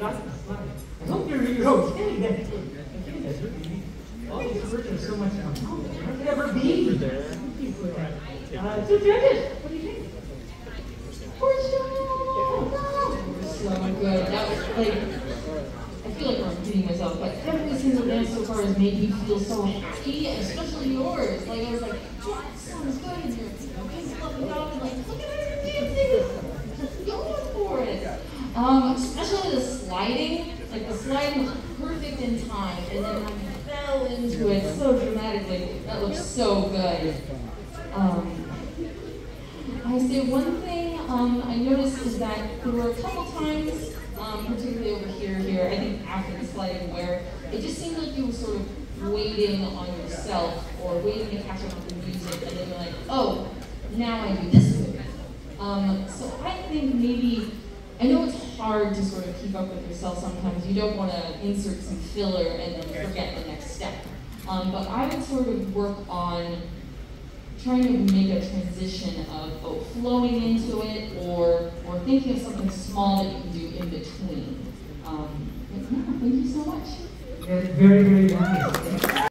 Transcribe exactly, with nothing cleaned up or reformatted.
lots of slide. I hope you're, you're okay. Okay, that's really, all these words are so much fun. How could it ever be? Uh, two judges, what do you think? So good. That was like, I feel like I'm repeating myself, but every single dance so far has made me feel so happy, especially yours. Like, I was like, oh, that sounds good. And you're okay, fluffing up, and like, look at her dancing. Just going for it. Um, especially the sliding. Like, the sliding was perfect in time, and then when you fell into it so dramatically, that looks so good. Um, I say one thing um, I noticed is that there were a couple times, um, particularly over here, here, I think after the sliding, where it just seemed like you were sort of waiting on yourself or waiting to catch up with the music, and then you're like, oh, now I do this move. Um, so I think maybe, I know it's hard to sort of keep up with yourself sometimes. You don't want to insert some filler and then forget the next step. Um, but I would sort of work on trying to make a transition of oh, flowing into it or or thinking of something small that you can do in between. Um, but yeah, thank you so much. Very, very nice.